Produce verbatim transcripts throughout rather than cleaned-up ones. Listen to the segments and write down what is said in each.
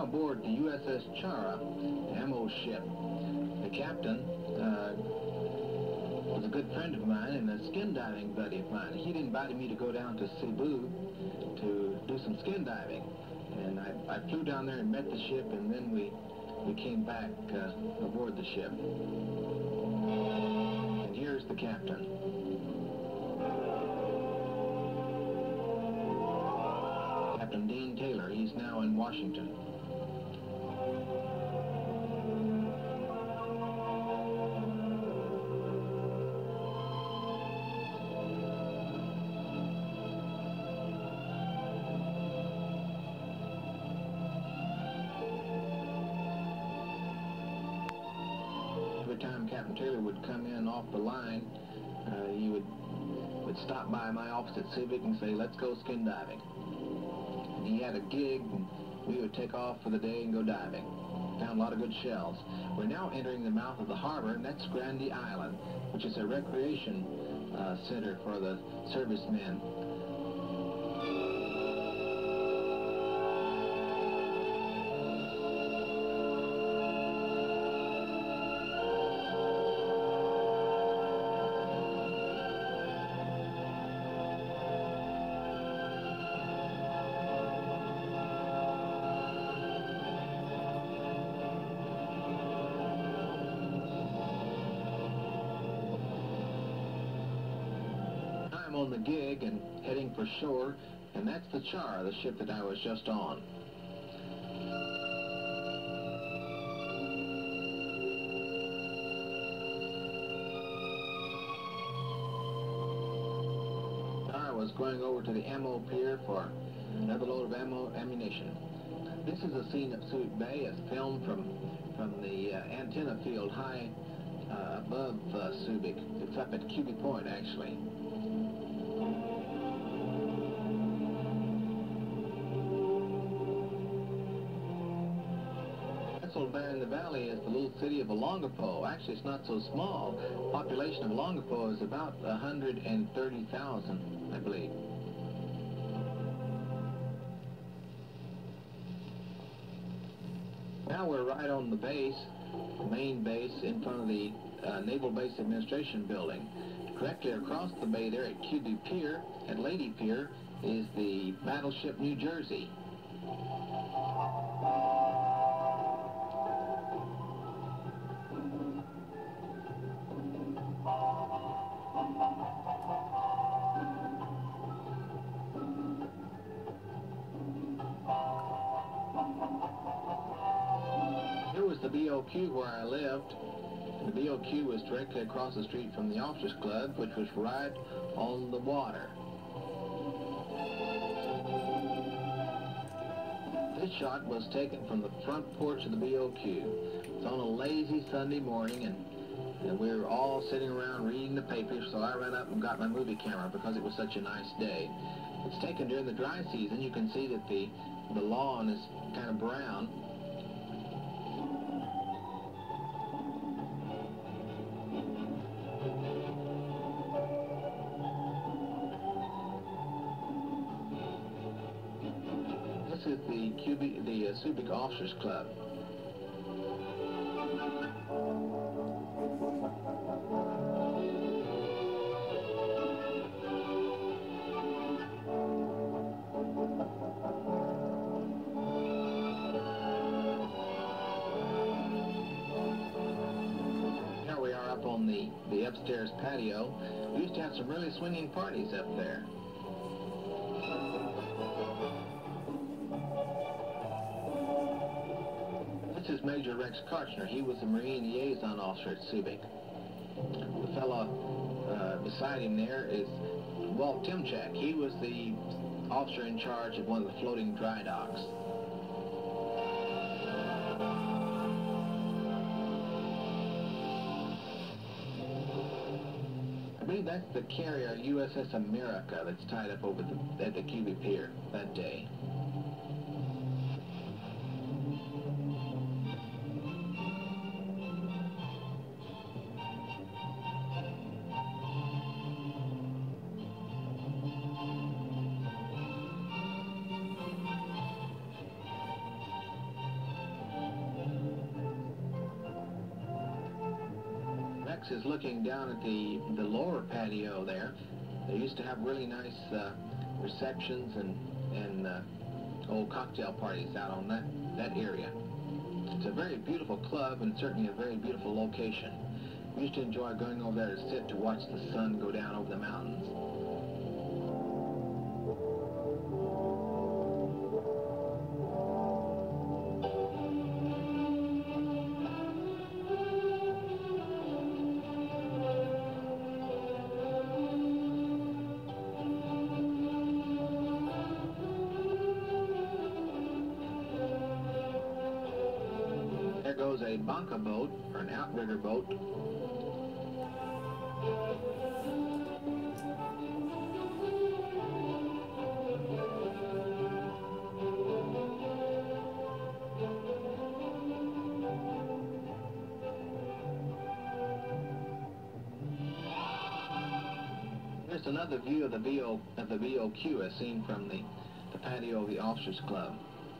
aboard the U S S Chara, ammo ship. The captain uh, was a good friend of mine and a skin diving buddy of mine. He'd invited me to go down to Cebu to do some skin diving. And I, I flew down there and met the ship, and then we, we came back uh, aboard the ship. And here's the captain. Captain Dean Taylor. He's now in Washington. Every time Captain Taylor would come in off the line, uh, he would would stop by my office at Subic and say, "Let's go skin diving." And he had a gig, and we would take off for the day and go diving. Found a lot of good shells. We're now entering the mouth of the harbor, and that's Grande Island, which is a recreation uh, center for the servicemen. I'm on the gig and heading for shore, and that's the Chara, the ship that I was just on. Chara was going over to the ammo pier for another load of ammo ammunition. This is a scene of Subic Bay. It's filmed from from the uh, antenna field high uh, above uh, Subic. It's up at Cuby Point, actually. Nestled there in the valley is the little city of Olongapo. Actually, it's not so small. The population of Olongapo is about one hundred thirty thousand, I believe. Now we're right on the base, the main base, in front of the uh, Naval Base Administration building. Directly across the bay there at Cuby Pier, at Lady Pier, is the battleship New Jersey. Here was the B O Q where I lived. The B O Q was directly across the street from the Officers Club, which was right on the water. This shot was taken from the front porch of the B O Q. It's on a lazy Sunday morning, and, and we were all sitting around reading the papers, so I ran up and got my movie camera because it was such a nice day. It's taken during the dry season. You can see that the, the lawn is kind of brown. This is the Cuby, the uh, Subic Officers Club. Here we are up on the, the upstairs patio. We used to have some really swinging parties up there. This is Major Rex Karchner. He was the Marine Liaison Officer at Subic. The fellow uh, beside him there is Walt Timchak. He was the officer in charge of one of the floating dry docks. I believe that's the carrier U S S America that's tied up over the, at the Cuby Pier that day. Rex is looking down at the, the lower patio there. They used to have really nice uh, receptions and, and uh, old cocktail parties out on that, that area. It's a very beautiful club and certainly a very beautiful location. We used to enjoy going over there to sit to watch the sun go down over the mountains. There goes a banca boat, or an outrigger boat. There's another view of the V O of the V O Q as seen from the, the patio of the Officers Club.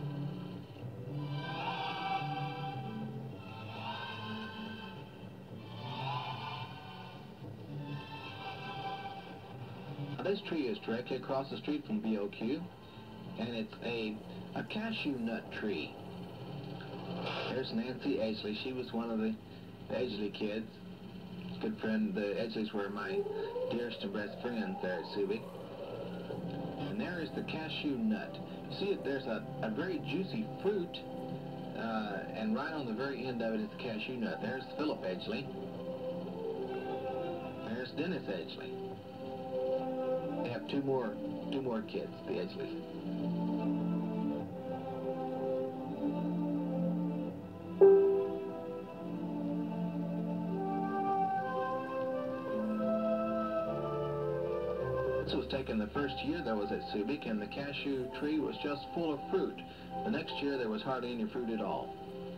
Now, this tree is directly across the street from V O Q, and it's a, a cashew nut tree. There's Nancy Edgley. She was one of the, the Edgley kids. Good friend. The Edgleys were my dearest and best friends there at Subic. And there is the cashew nut. You see, it, there's a, a very juicy fruit, uh, and right on the very end of it is the cashew nut. There's Philip Edgley. There's Dennis Edgley. They have two more, two more kids, the Edgleys. This was taken the first year that was at Subic, and the cashew tree was just full of fruit. The next year there was hardly any fruit at all.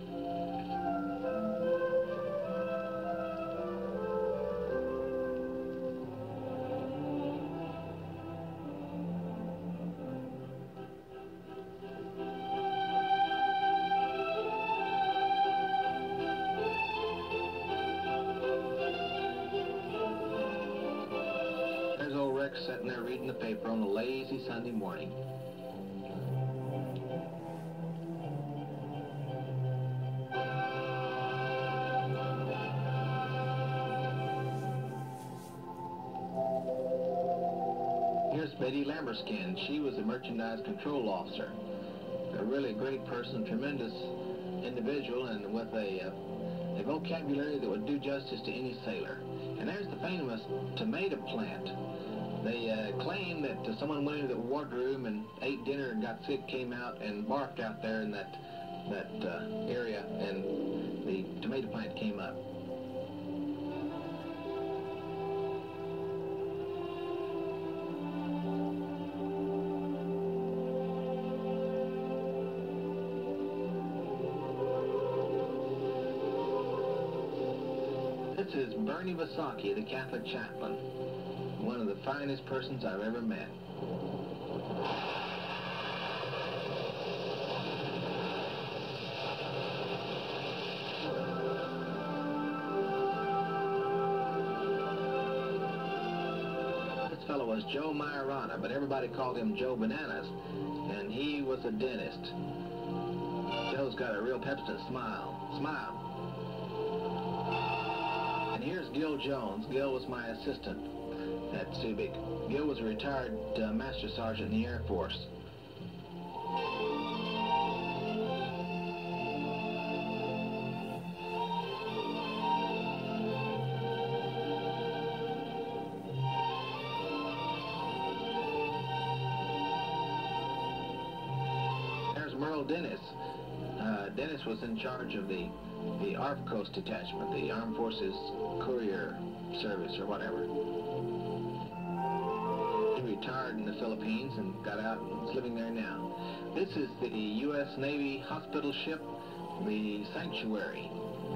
Rex sitting there reading the paper on a lazy Sunday morning. Here's Betty Lamberskin. She was a merchandise control officer. A really great person, tremendous individual, and with a, uh, a vocabulary that would do justice to any sailor. And there's the famous tomato plant. They uh, claim that uh, someone went into the wardroom and ate dinner and got sick, came out and barfed out there in that that uh, area, and the tomato plant came up. This is Bernie Vasaki, the Catholic chaplain. One of the finest persons I've ever met. This fellow was Joe Majorana, but everybody called him Joe Bananas, and he was a dentist. Joe's got a real Pepsi smile. Smile. And here's Gil Jones. Gil was my assistant at Subic. Gil was a retired uh, Master Sergeant in the Air Force. There's Merle Dennis. Uh, Dennis was in charge of the, the A R F Coast Detachment, the Armed Forces Courier Service or whatever. Retired in the Philippines and got out and is living there now. This is the U S Navy hospital ship, the Sanctuary.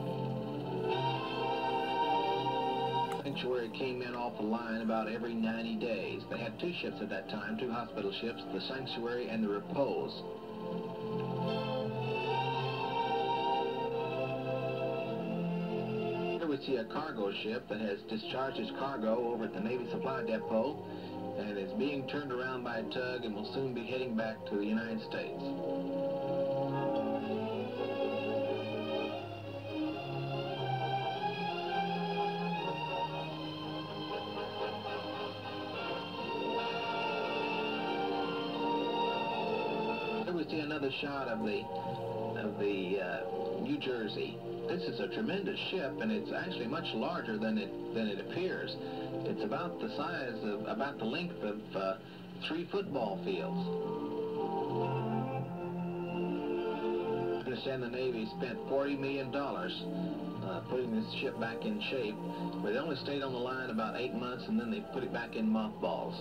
Sanctuary came in off the line about every ninety days. They had two ships at that time, two hospital ships, the Sanctuary and the Repose. we see a cargo ship that has discharged its cargo over at the Navy Supply Depot and is being turned around by a tug and will soon be heading back to the United States. Here we see another shot of the of the uh, New Jersey. This is a tremendous ship, and it's actually much larger than it than it appears. It's about the size of, about the length of uh, three football fields. I understand the Navy spent forty million dollars uh, putting this ship back in shape, but it only stayed on the line about eight months, and then they put it back in mothballs.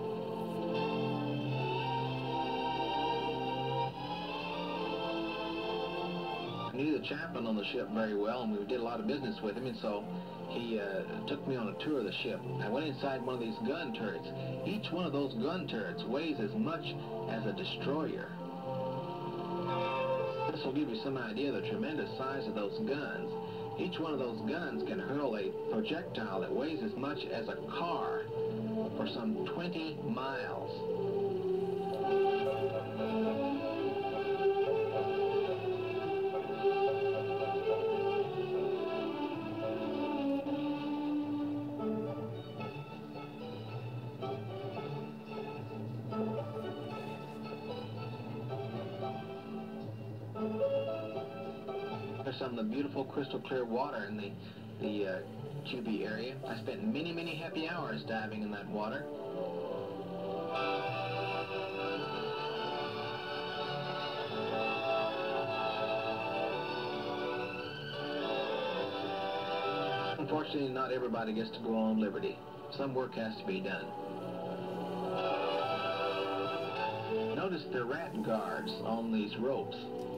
I knew the chaplain on the ship very well, and we did a lot of business with him, and so he uh, took me on a tour of the ship. I went inside one of these gun turrets. Each one of those gun turrets weighs as much as a destroyer. This will give you some idea of the tremendous size of those guns. Each one of those guns can hurl a projectile that weighs as much as a car for some twenty miles. There's some of the beautiful crystal clear water in the, the uh, Q B area. I spent many, many happy hours diving in that water. Unfortunately, not everybody gets to go on liberty. Some work has to be done. Notice the rat guards on these ropes.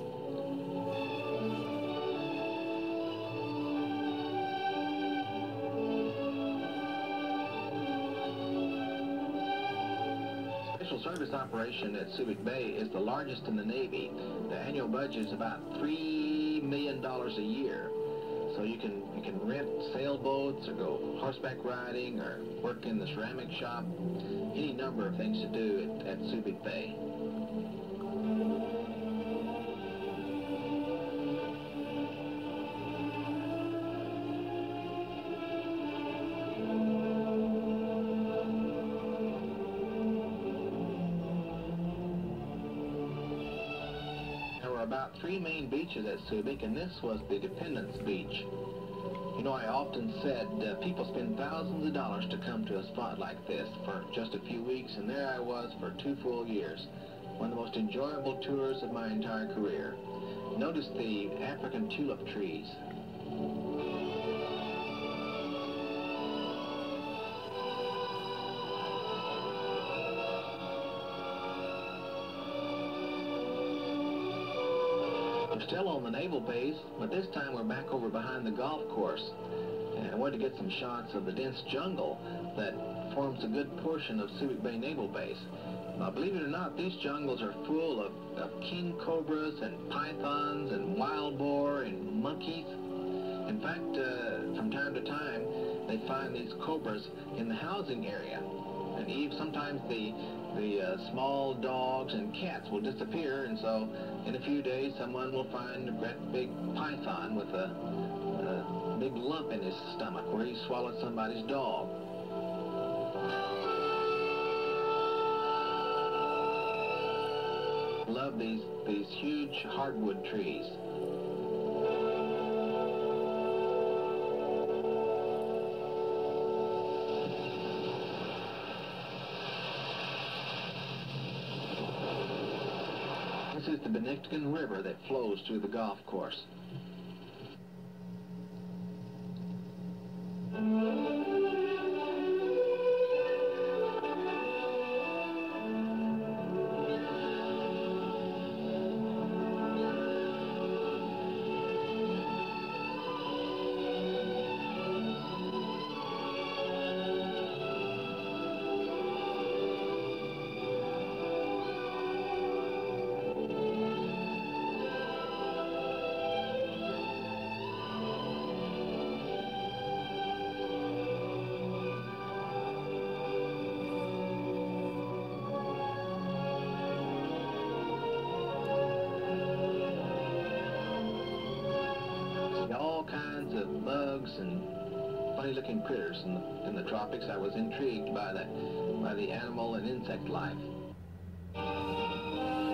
Special service operation at Subic Bay is the largest in the Navy. The annual budget is about three million dollars a year. So you can you can rent sailboats or go horseback riding or work in the ceramic shop. Any number of things to do at, at Subic Bay. About three main beaches at Subic, and this was the Dependence Beach. You know, I often said uh, people spend thousands of dollars to come to a spot like this for just a few weeks, and there I was for two full years. One of the most enjoyable tours of my entire career. Notice the African tulip trees. Still on the naval base, but this time we're back over behind the golf course. And I wanted to get some shots of the dense jungle that forms a good portion of Subic Bay Naval Base. Now, believe it or not, these jungles are full of, of king cobras and pythons and wild boar and monkeys. In fact, uh, from time to time, they find these cobras in the housing area. And even sometimes the the uh, small dogs and cats will disappear, and so in a few days someone will find a great big python with a, a big lump in his stomach where he swallowed somebody's dog. Love these these huge hardwood trees. This is the Benedictine River that flows through the golf course. frogs and funny-looking critters in the, in the tropics. I was intrigued by the, by the animal and insect life.